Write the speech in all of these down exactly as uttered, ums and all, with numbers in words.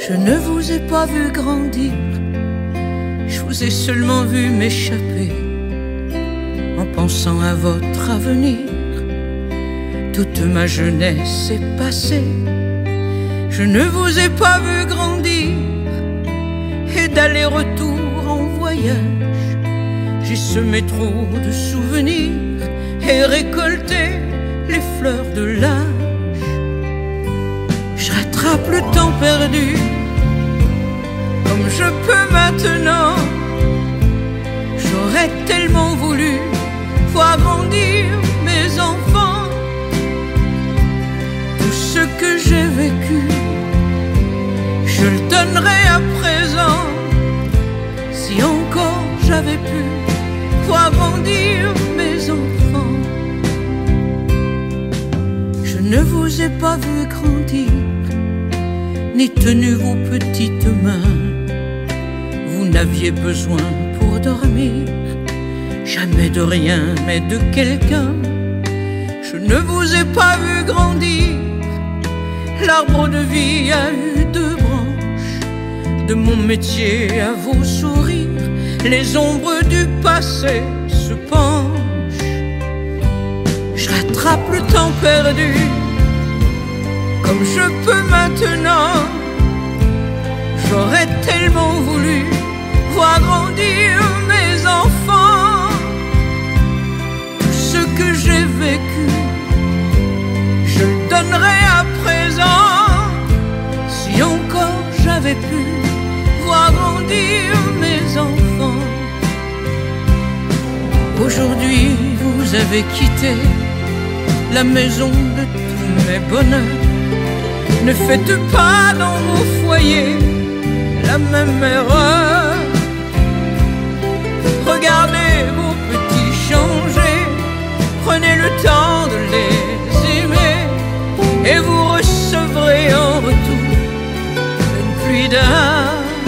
Je ne vous ai pas vu grandir, je vous ai seulement vu m'échapper en pensant à votre avenir. Toute ma jeunesse est passée, je ne vous ai pas vu grandir, et d'aller-retour en voyage, j'ai semé trop de souvenirs et récolté les fleurs de l'âge. Je rattrape le temps perdu comme je peux maintenant. J'aurais tellement voulu voir grandir mes enfants. Tout ce que j'ai vécu, je le donnerais à présent. Si encore j'avais pu voir grandir mes enfants. Je ne vous ai pas vu grandir, ni tenu vos petites mains. Vous n'aviez besoin pour dormir jamais de rien mais de quelqu'un. Je ne vous ai pas vu grandir, l'arbre de vie a eu deux branches. De mon métier à vos sourires, les ombres du passé se penchent. Je rattrape le temps perdu comme je peux maintenant. J'aurais tellement voulu voir grandir mes enfants. Tout ce que j'ai vécu, je le donnerais à présent. Si encore j'avais pu voir grandir mes enfants. Aujourd'hui vous avez quitté la maison de tous mes bonheurs. Ne faites pas dans vos foyers la même erreur. Regardez vos petits changer, prenez le temps de les aimer, et vous recevrez en retour une pluie d'amour.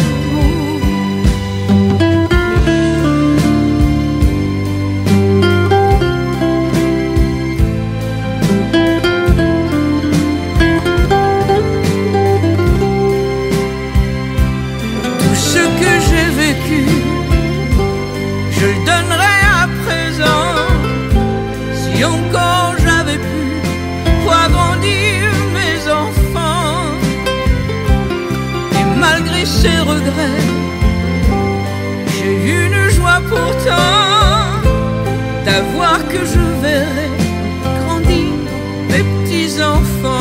Tout ce que j'ai vécu, je le donnerais à présent. Si encore j'avais pu voir grandir mes enfants. Et malgré ces regrets, j'ai une joie pourtant d'avoir que je verrai grandir mes petits enfants.